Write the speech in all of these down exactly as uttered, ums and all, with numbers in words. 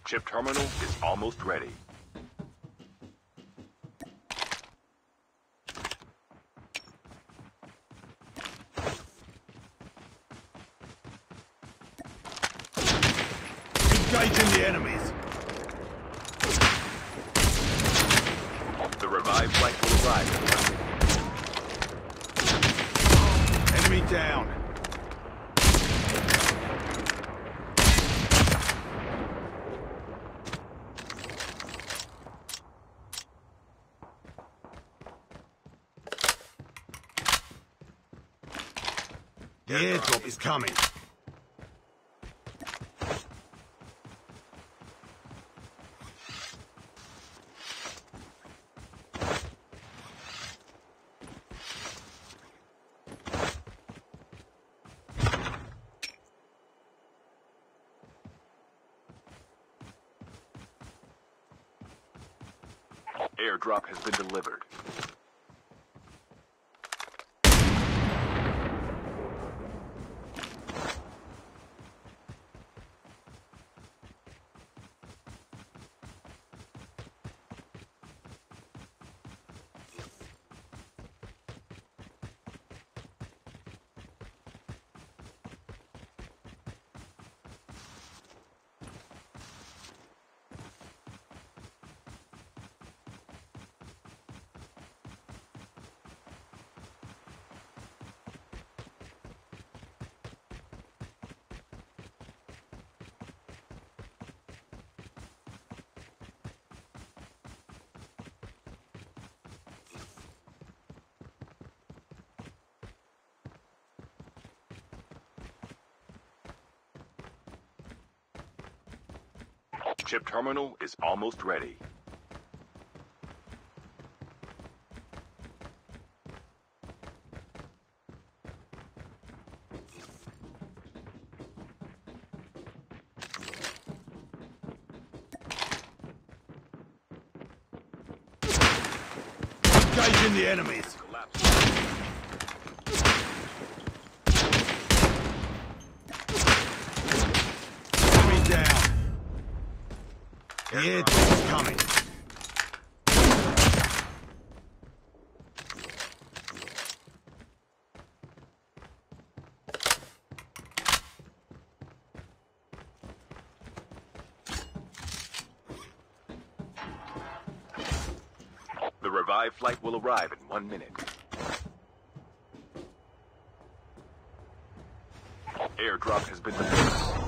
Chip terminal is almost ready. Engaging the enemies. The revived flight will arrive. Enemy down. The airdrop is coming. Airdrop has been delivered. Chip terminal is almost ready. Engaging the enemies. Enemy down. The airdrop is coming. The revived flight will arrive in one minute. Airdrop has been delivered.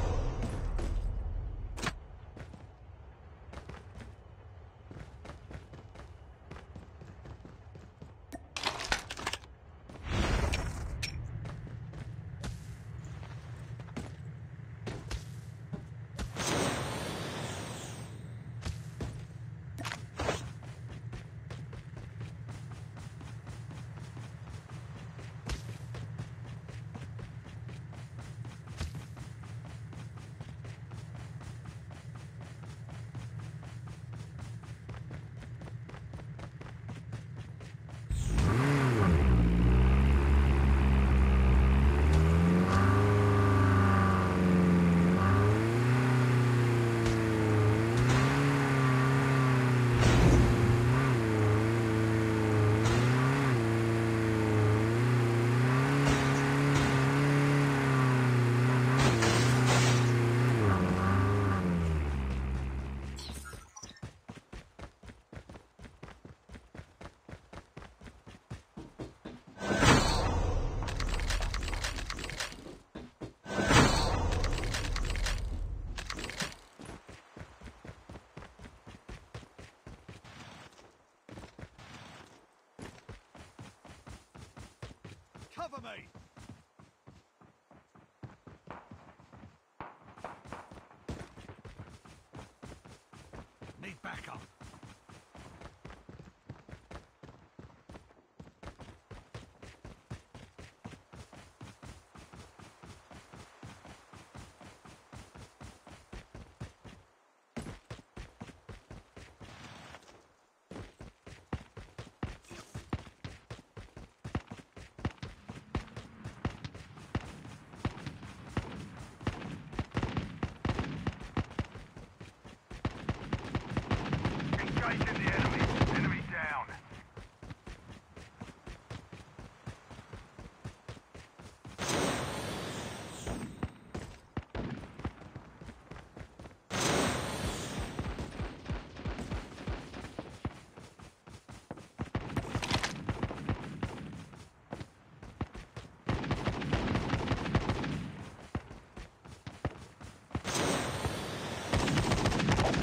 Cover me! Need backup.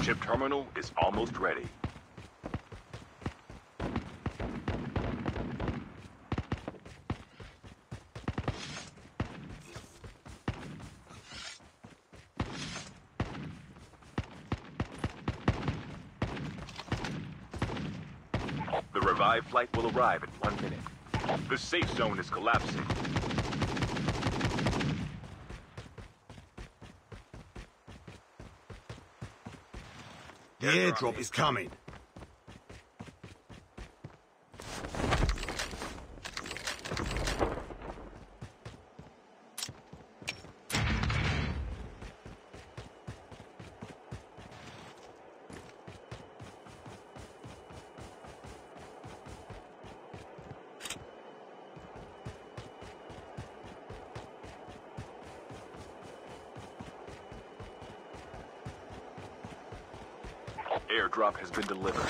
Chip terminal is almost ready. The revived flight will arrive in one minute. The safe zone is collapsing. The airdrop is coming. Airdrop has been delivered.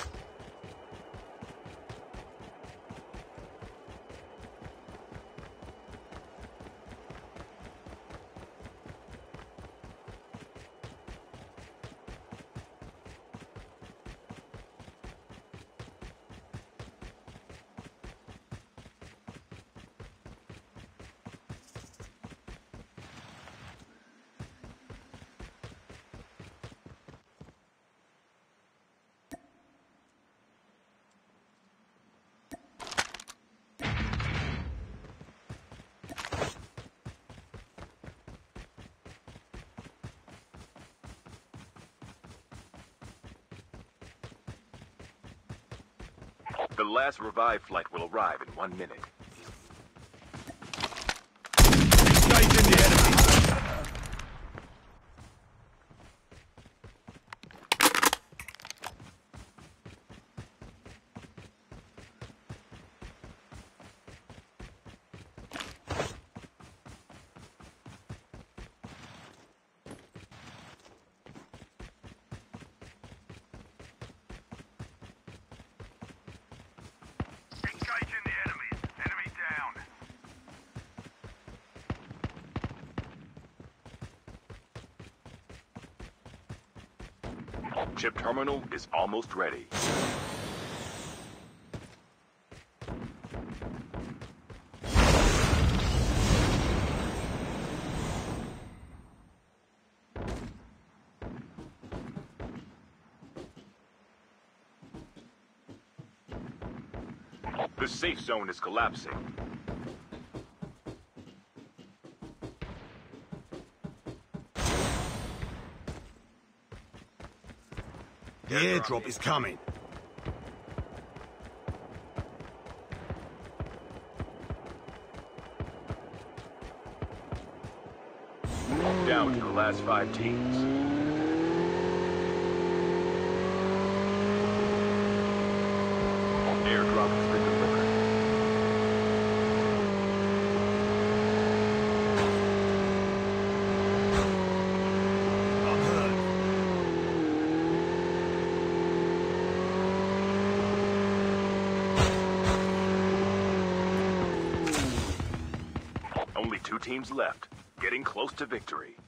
The last revived flight will arrive in one minute. Engaging the enemies. Engaging the enemies. Enemy down. Chip terminal is almost ready. The safe zone is collapsing. The airdrop is coming. Down to the last five teams. Airdrop has been delivered. I'm hurt. Only two teams left, getting close to victory.